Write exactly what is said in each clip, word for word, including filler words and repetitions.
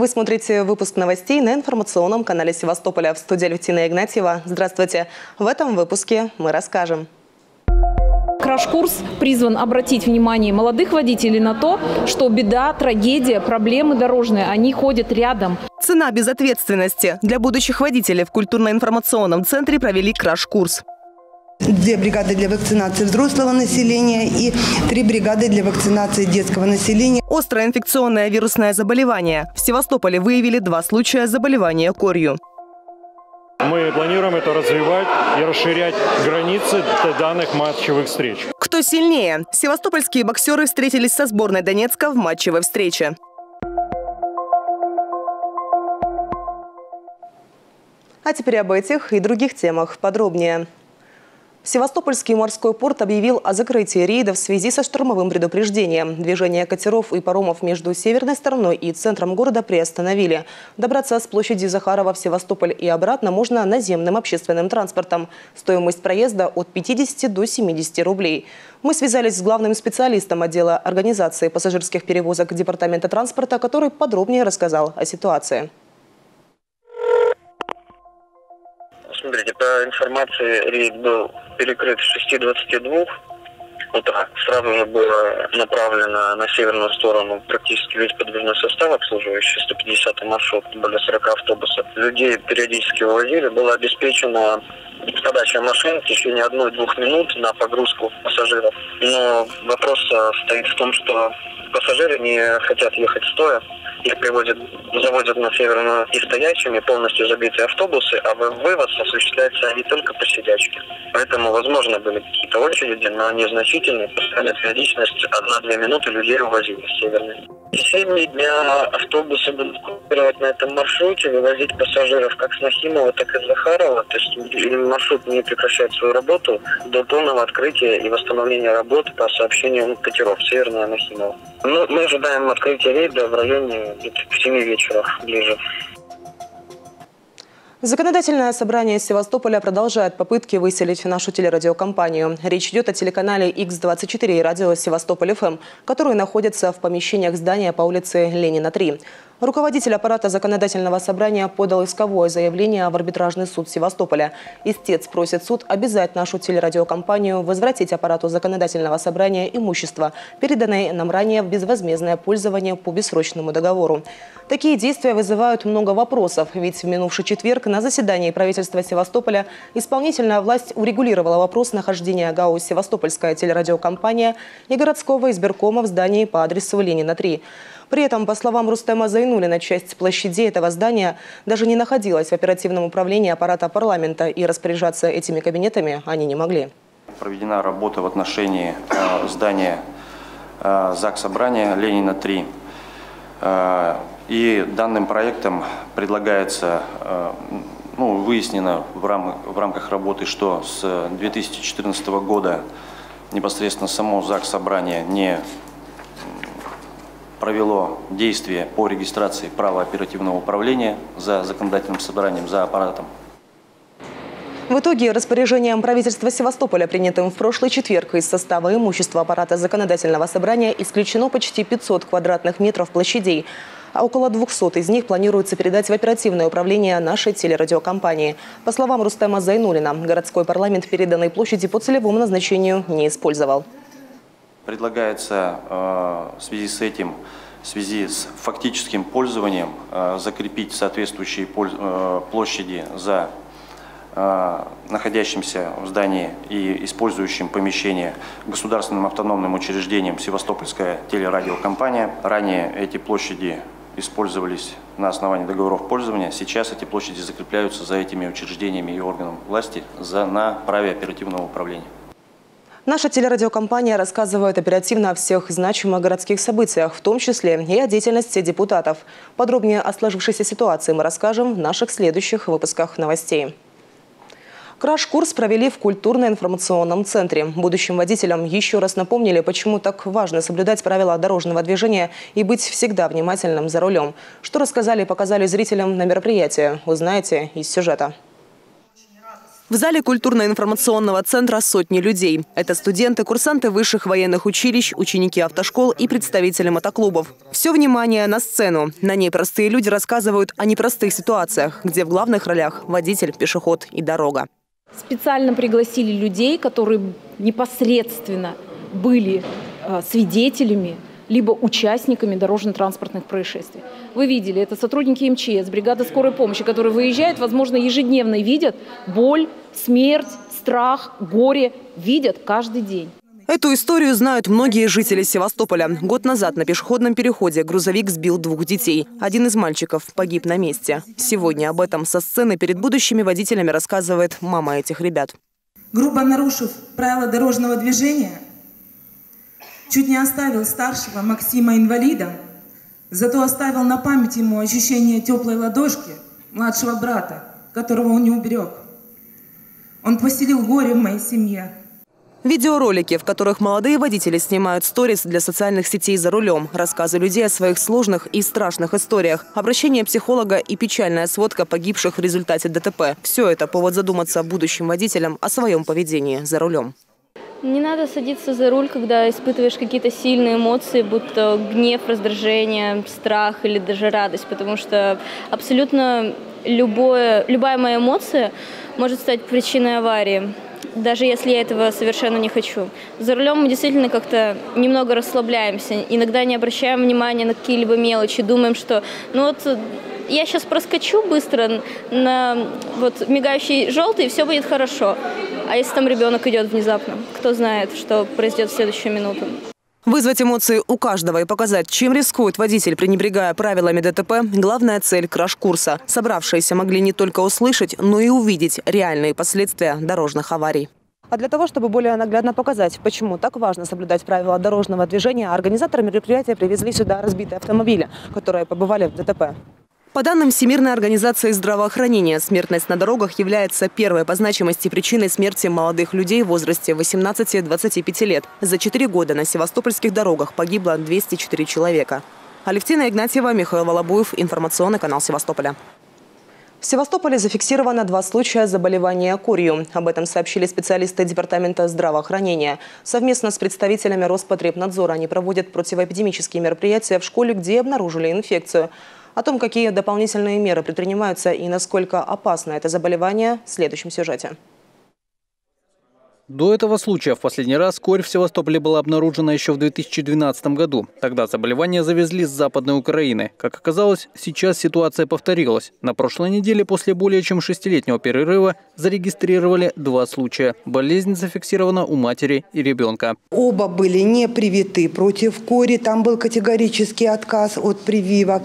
Вы смотрите выпуск новостей на информационном канале Севастополя. В студии Алевтина Игнатьева. Здравствуйте. В этом выпуске мы расскажем. Краш-курс призван обратить внимание молодых водителей на то, что беда, трагедия, проблемы дорожные, они ходят рядом. Цена безответственности. Для будущих водителей в культурно-информационном центре провели краш-курс. Две бригады для вакцинации взрослого населения и три бригады для вакцинации детского населения. Острое инфекционное вирусное заболевание. В Севастополе выявили два случая заболевания корью. Мы планируем это развивать и расширять границы данных матчевых встреч. Кто сильнее? Севастопольские боксеры встретились со сборной Донецка в матчевой встрече. А теперь об этих и других темах подробнее. Севастопольский морской порт объявил о закрытии рейда в связи со штормовым предупреждением. Движение катеров и паромов между северной стороной и центром города приостановили. Добраться с площади Захарова в Севастополь и обратно можно наземным общественным транспортом. Стоимость проезда от пятидесяти до семидесяти рублей. Мы связались с главным специалистом отдела организации пассажирских перевозок Департамента транспорта, который подробнее рассказал о ситуации. Смотрите, по информации, рейд был перекрыт с шести двадцати двух утра. Сразу же было направлено на северную сторону практически весь подвижной состав, обслуживающий сто пятидесятый маршрут, более сорока автобусов. Людей периодически вывозили. Была обеспечена подача машин в течение одной-двух минут на погрузку пассажиров. Но вопрос стоит в том, что пассажиры не хотят ехать стоя. Их приводят, заводят на северную и стоячими, полностью забитые автобусы, а вывоз осуществляется не только по сидячке. Поэтому, возможно, были какие-то очереди, но незначительные. Постоянная периодичность одна-две минуты людей увозили с северной. В течение дня автобусы будут курировать на этом маршруте, вывозить пассажиров как с Нахимова, так и с Захарова. То есть маршрут не прекращает свою работу до полного открытия и восстановления работы по сообщению катеров Северная Нахимова. Ну, мы ожидаем открытия рейда в районе где-то к семи вечера ближе. Законодательное собрание Севастополя продолжает попытки выселить нашу телерадиокомпанию. Речь идет о телеканале икс двадцать четыре и радио Севастополь эф эм, которые находятся в помещениях здания по улице Ленина три. Руководитель аппарата законодательного собрания подал исковое заявление в арбитражный суд Севастополя. Истец просит суд обязать нашу телерадиокомпанию возвратить аппарату законодательного собрания имущество, переданное нам ранее в безвозмездное пользование по бессрочному договору. Такие действия вызывают много вопросов, ведь в минувший четверг на заседании правительства Севастополя исполнительная власть урегулировала вопрос нахождения ГАО «Севастопольская телерадиокомпания» и городского избиркома в здании по адресу Ленина три. При этом, по словам Рустема Зайнуллина, часть площадей этого здания даже не находилась в оперативном управлении аппарата парламента, и распоряжаться этими кабинетами они не могли. Проведена работа в отношении э, здания э, Заксобрания Ленина три. Э, и данным проектом предлагается, э, ну, выяснено в, рам в рамках работы, что с две тысячи четырнадцатого года непосредственно само Заксобрание не провело действия по регистрации права оперативного управления за законодательным собранием, за аппаратом. В итоге распоряжением правительства Севастополя, принятым в прошлый четверг, из состава имущества аппарата законодательного собрания исключено почти пятьсот квадратных метров площадей, а около двухсот из них планируется передать в оперативное управление нашей телерадиокомпании. По словам Рустема Зайнуллина, городской парламент переданной площади по целевому назначению не использовал. Предлагается э, в связи с этим, в связи с фактическим пользованием, э, закрепить соответствующие э, площади за э, находящимся в здании и использующим помещение государственным автономным учреждением Севастопольская телерадиокомпания. Ранее эти площади использовались на основании договоров пользования. Сейчас эти площади закрепляются за этими учреждениями и органами власти за, на праве оперативного управления. Наша телерадиокомпания рассказывает оперативно о всех значимых городских событиях, в том числе и о деятельности депутатов. Подробнее о сложившейся ситуации мы расскажем в наших следующих выпусках новостей. Краш-курс провели в культурно-информационном центре. Будущим водителям еще раз напомнили, почему так важно соблюдать правила дорожного движения и быть всегда внимательным за рулем. Что рассказали и показали зрителям на мероприятии, узнаете из сюжета. В зале культурно-информационного центра сотни людей. Это студенты, курсанты высших военных училищ, ученики автошкол и представители мотоклубов. Все внимание на сцену. На ней простые люди рассказывают о непростых ситуациях, где в главных ролях водитель, пешеход и дорога. Специально пригласили людей, которые непосредственно были свидетелями либо участниками дорожно-транспортных происшествий. Вы видели, это сотрудники эм че эс, бригада скорой помощи, которые выезжают, возможно, ежедневно видят боль, смерть, страх, горе, видят каждый день. Эту историю знают многие жители Севастополя. Год назад на пешеходном переходе грузовик сбил двух детей. Один из мальчиков погиб на месте. Сегодня об этом со сцены перед будущими водителями рассказывает мама этих ребят. Грубо нарушив правила дорожного движения, чуть не оставил старшего Максима инвалидом, зато оставил на память ему ощущение теплой ладошки младшего брата, которого он не уберег. Он поселил горе в моей семье. Видеоролики, в которых молодые водители снимают сторис для социальных сетей за рулем, рассказы людей о своих сложных и страшных историях, обращение психолога и печальная сводка погибших в результате дэ тэ пэ – все это повод задуматься будущим водителям о своем поведении за рулем. Не надо садиться за руль, когда испытываешь какие-то сильные эмоции, будто гнев, раздражение, страх или даже радость, потому что абсолютно любое, любая моя эмоция может стать причиной аварии, даже если я этого совершенно не хочу. За рулем мы действительно как-то немного расслабляемся, иногда не обращаем внимания на какие-либо мелочи, думаем, что ну вот я сейчас проскочу быстро на вот мигающий желтый, и все будет хорошо. А если там ребенок идет внезапно, кто знает, что произойдет в следующую минуту. Вызвать эмоции у каждого и показать, чем рискует водитель, пренебрегая правилами дэ тэ пэ – главная цель краш-курса. Собравшиеся могли не только услышать, но и увидеть реальные последствия дорожных аварий. А для того, чтобы более наглядно показать, почему так важно соблюдать правила дорожного движения, организаторы мероприятия привезли сюда разбитые автомобили, которые побывали в дэ тэ пэ. По данным Всемирной организации здравоохранения, смертность на дорогах является первой по значимости причиной смерти молодых людей в возрасте восемнадцати-двадцати пяти лет. За четыре года на севастопольских дорогах погибло двести четыре человека. Алевтина Игнатьева, Михаил Волобуев, информационный канал Севастополя. В Севастополе зафиксировано два случая заболевания корью. Об этом сообщили специалисты Департамента здравоохранения. Совместно с представителями Роспотребнадзора они проводят противоэпидемические мероприятия в школе, где обнаружили инфекцию. О том, какие дополнительные меры предпринимаются и насколько опасно это заболевание, в следующем сюжете. До этого случая в последний раз корь в Севастополе была обнаружена еще в две тысячи двенадцатом году. Тогда заболевание завезли с Западной Украины. Как оказалось, сейчас ситуация повторилась. На прошлой неделе после более чем шестилетнего перерыва зарегистрировали два случая. Болезнь зафиксирована у матери и ребенка. Оба были не привиты против кори. Там был категорический отказ от прививок.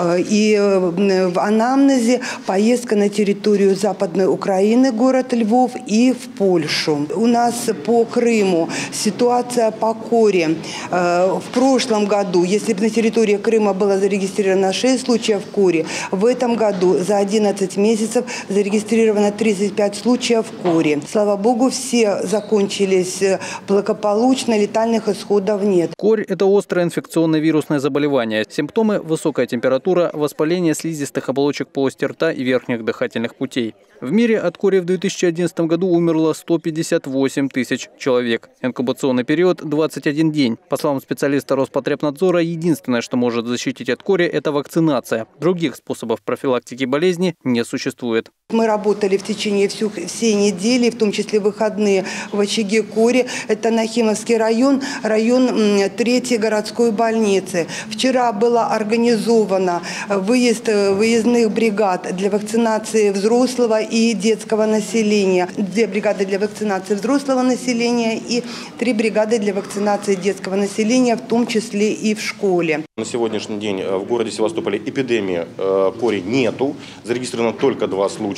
И в анамнезе поездка на территорию Западной Украины, город Львов, и в Польшу. У нас по Крыму ситуация по коре. В прошлом году, если бы на территории Крыма было зарегистрировано шесть случаев кори, в этом году за одиннадцать месяцев зарегистрировано тридцать пять случаев кори. Слава богу, все закончились благополучно, летальных исходов нет. Корь – это острое инфекционное вирусное заболевание. Симптомы – высокая температура, воспаление слизистых оболочек полости рта и верхних дыхательных путей. В мире от кори в две тысячи одиннадцатом году умерло сто пятьдесят восемь тысяч человек. Инкубационный период – двадцать один день. По словам специалиста Роспотребнадзора, единственное, что может защитить от кори – это вакцинация. Других способов профилактики болезни не существует. Мы работали в течение всю, всей недели, в том числе выходные, в очаге кори. Это Нахимовский район, район третьей городской больницы. Вчера была организована выезд выездных бригад для вакцинации взрослого и детского населения. Две бригады для вакцинации взрослого населения и три бригады для вакцинации детского населения, в том числе и в школе. На сегодняшний день в городе Севастополе эпидемии кори нету, зарегистрировано только два случая.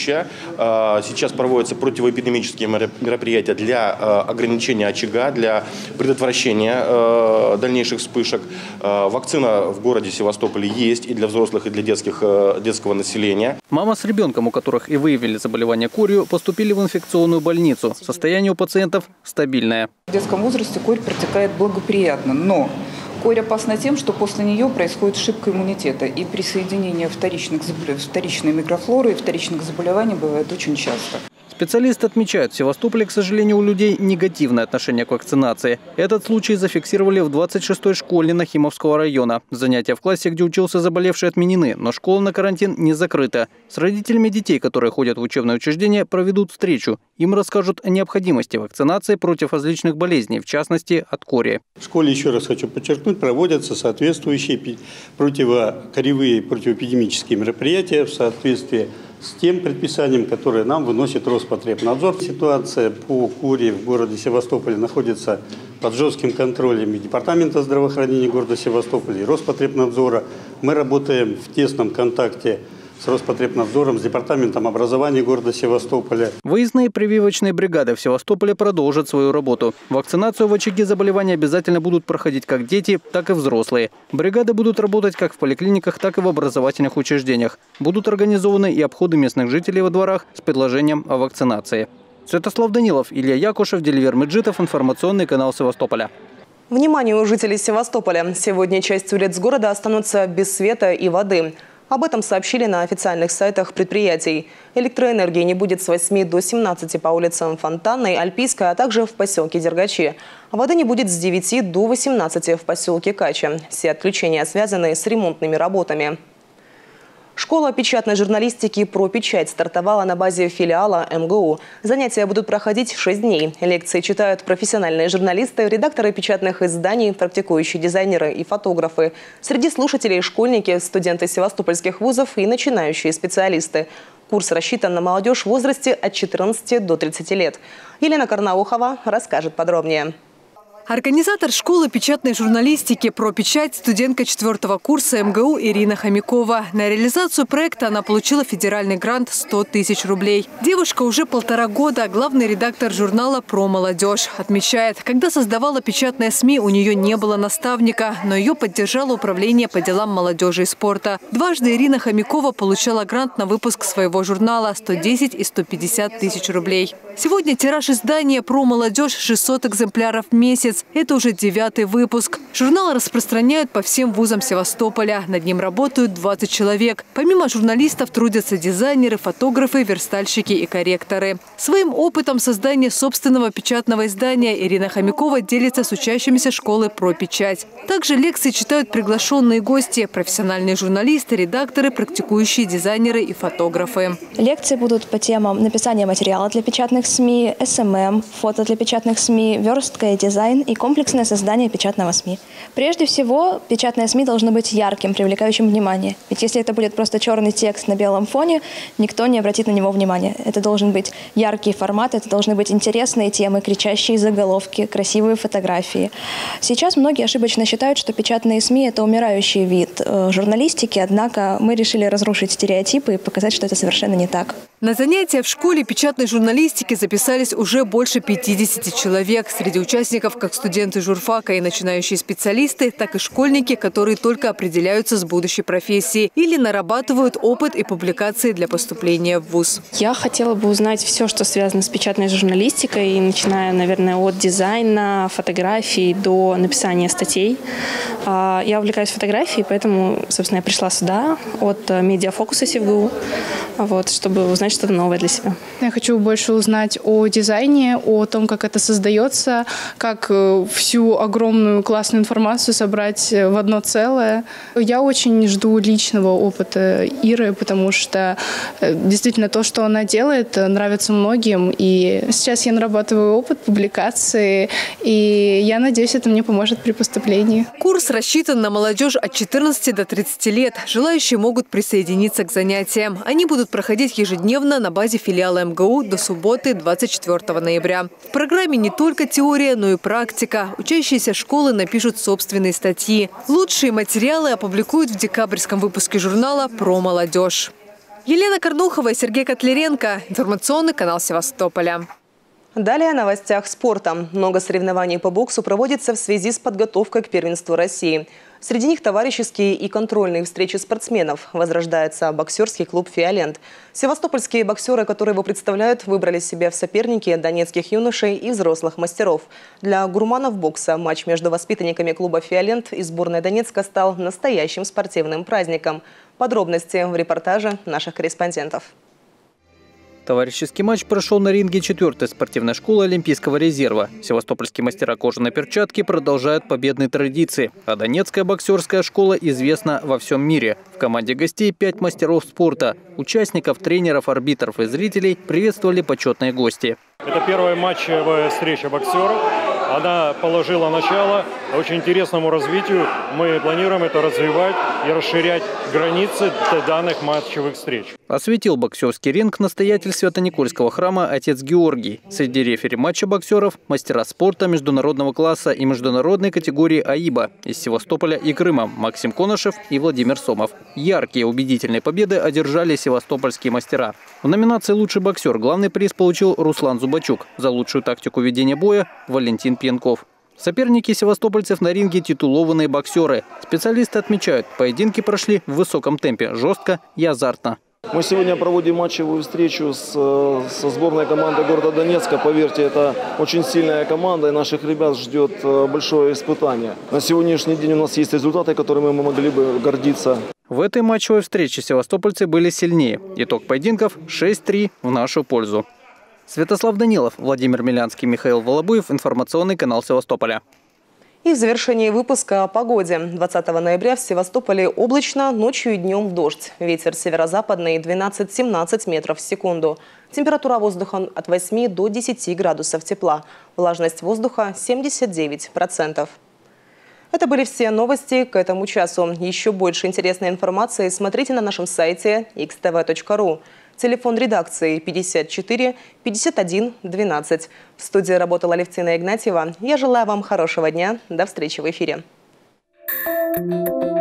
Сейчас проводятся противоэпидемические мероприятия для ограничения очага, для предотвращения дальнейших вспышек. Вакцина в городе Севастополе есть и для взрослых, и для детских, детского населения. Мама с ребенком, у которых и выявили заболевание корью, поступили в инфекционную больницу. Состояние у пациентов стабильное. В детском возрасте корь протекает благоприятно, но корь опасна тем, что после нее происходит ошибка иммунитета. И присоединение вторичных, вторичной микрофлоры и вторичных заболеваний бывает очень часто. Специалисты отмечают, в Севастополе, к сожалению, у людей негативное отношение к вакцинации. Этот случай зафиксировали в двадцать шестой школе Нахимовского района. Занятия в классе, где учился заболевший, отменены, но школа на карантин не закрыта. С родителями детей, которые ходят в учебное учреждение, проведут встречу. Им расскажут о необходимости вакцинации против различных болезней, в частности, от кори. В школе, еще раз хочу подчеркнуть, проводятся соответствующие противокоревые, противоэпидемические мероприятия в соответствии с тем предписанием, которое нам выносит Роспотребнадзор. Ситуация по кори в городе Севастополе находится под жестким контролем и Департамента здравоохранения города Севастополя, и Роспотребнадзора. Мы работаем в тесном контакте с Роспотребнадзором, с Департаментом образования города Севастополя. Выездные прививочные бригады в Севастополе продолжат свою работу. Вакцинацию в очаге заболевания обязательно будут проходить как дети, так и взрослые. Бригады будут работать как в поликлиниках, так и в образовательных учреждениях. Будут организованы и обходы местных жителей во дворах с предложением о вакцинации. Святослав Данилов, Илья Якушев, Деливер Меджидов, информационный канал Севастополя. Вниманию жителей Севастополя! Сегодня часть улиц города останутся без света и воды. Об этом сообщили на официальных сайтах предприятий. Электроэнергии не будет с восьми до семнадцати по улицам Фонтанной, Альпийской, а также в поселке Дергачи. Воды не будет с девяти до восемнадцати в поселке Кача. Все отключения связаны с ремонтными работами. Школа печатной журналистики «Про печать» стартовала на базе филиала эм гэ у. Занятия будут проходить шесть дней. Лекции читают профессиональные журналисты, редакторы печатных изданий, практикующие дизайнеры и фотографы. Среди слушателей – школьники, студенты севастопольских вузов и начинающие специалисты. Курс рассчитан на молодежь в возрасте от четырнадцати до тридцати лет. Елена Карнаухова расскажет подробнее. Организатор школы печатной журналистики «Про печать» студентка четвертого курса эм гэ у Ирина Хомякова. На реализацию проекта она получила федеральный грант сто тысяч рублей. Девушка уже полтора года главный редактор журнала «Про молодежь». Отмечает, когда создавала печатные СМИ, у нее не было наставника, но ее поддержало управление по делам молодежи и спорта. Дважды Ирина Хомякова получала грант на выпуск своего журнала – сто десять и сто пятьдесят тысяч рублей. Сегодня тираж издания «Про молодежь» – шестьсот экземпляров в месяц. Это уже девятый выпуск. Журнал распространяют по всем вузам Севастополя. Над ним работают двадцать человек. Помимо журналистов трудятся дизайнеры, фотографы, верстальщики и корректоры. Своим опытом создания собственного печатного издания Ирина Хомякова делится с учащимися школы «Про печать». Также лекции читают приглашенные гости, профессиональные журналисты, редакторы, практикующие дизайнеры и фотографы. Лекции будут по темам написания материала для печатных СМИ, эс эм эм, фото для печатных СМИ, верстка и дизайн и комплексное создание печатного СМИ. Прежде всего, печатное СМИ должно быть ярким, привлекающим внимание. Ведь если это будет просто черный текст на белом фоне, никто не обратит на него внимания. Это должен быть яркий формат, это должны быть интересные темы, кричащие заголовки, красивые фотографии. Сейчас многие ошибочно считают, что печатные СМИ – это умирающий вид журналистики, однако мы решили разрушить стереотипы и показать, что это совершенно не так. На занятия в школе печатной журналистики записались уже больше пятидесяти человек. Среди участников как студенты журфака и начинающие специалисты, так и школьники, которые только определяются с будущей профессией или нарабатывают опыт и публикации для поступления в вуз. Я хотела бы узнать все, что связано с печатной журналистикой, начиная, наверное, от дизайна, фотографий до написания статей. Я увлекаюсь фотографией, поэтому, собственно, я пришла сюда от медиафокуса СевГУ, вот, чтобы узнать что-то новое для себя. Я хочу больше узнать о дизайне, о том, как это создается, как всю огромную классную информацию собрать в одно целое. Я очень жду личного опыта Иры, потому что действительно то, что она делает, нравится многим. И сейчас я нарабатываю опыт публикации, и я надеюсь, это мне поможет при поступлении. Курс рассчитан на молодежь от четырнадцати до тридцати лет. Желающие могут присоединиться к занятиям. Они будут проходить ежедневно на базе филиала эм гэ у до субботы двадцать четвёртого ноября. В программе не только теория, но и практика. Учащиеся школы напишут собственные статьи. Лучшие материалы опубликуют в декабрьском выпуске журнала «Про молодежь». Елена Карнаухова и Сергей Котляренко. Информационный канал Севастополя. Далее о новостях спорта. Много соревнований по боксу проводится в связи с подготовкой к первенству России. Среди них товарищеские и контрольные встречи спортсменов. Возрождается боксерский клуб «Фиолент». Севастопольские боксеры, которые его представляют, выбрали себе в соперники донецких юношей и взрослых мастеров. Для гурманов бокса матч между воспитанниками клуба «Фиолент» и сборной Донецка стал настоящим спортивным праздником. Подробности в репортаже наших корреспондентов. Товарищеский матч прошел на ринге четвертой спортивной школы Олимпийского резерва. Севастопольские мастера кожаной перчатки продолжают победные традиции. А Донецкая боксерская школа известна во всем мире. В команде гостей пять мастеров спорта. Участников, тренеров, арбитров и зрителей приветствовали почетные гости. Это первая матчевая встреча боксеров. Она положила начало очень интересному развитию. Мы планируем это развивать и расширять границы данных матчевых встреч. Осветил боксерский ринг настоятель Свято-Никольского храма отец Георгий. Среди рефери матча боксеров – мастера спорта международного класса и международной категории АИБа из Севастополя и Крыма Максим Конышев и Владимир Сомов. Яркие убедительные победы одержали севастопольские мастера. В номинации «Лучший боксер» главный приз получил Руслан Зубачук. За лучшую тактику ведения боя – Валентин Пьянков. Соперники севастопольцев на ринге – титулованные боксеры. Специалисты отмечают, поединки прошли в высоком темпе, жестко и азартно. Мы сегодня проводим матчевую встречу с, со сборной командой города Донецка. Поверьте, это очень сильная команда, и наших ребят ждет большое испытание. На сегодняшний день у нас есть результаты, которыми мы могли бы гордиться. В этой матчевой встрече севастопольцы были сильнее. Итог поединков – шесть-три в нашу пользу. Святослав Данилов, Владимир Милянский, Михаил Волобуев. Информационный канал Севастополя. И в завершении выпуска о погоде. двадцатого ноября в Севастополе облачно, ночью и днем дождь. Ветер северо-западный двенадцать-семнадцать метров в секунду. Температура воздуха от восьми до десяти градусов тепла. Влажность воздуха семьдесят девять процентов. Это были все новости к этому часу. Еще больше интересной информации смотрите на нашем сайте икс тэ вэ точка ру. Телефон редакции пятьдесят четыре пятьдесят один двенадцать. В студии работала Алевтина Игнатьева. Я желаю вам хорошего дня. До встречи в эфире.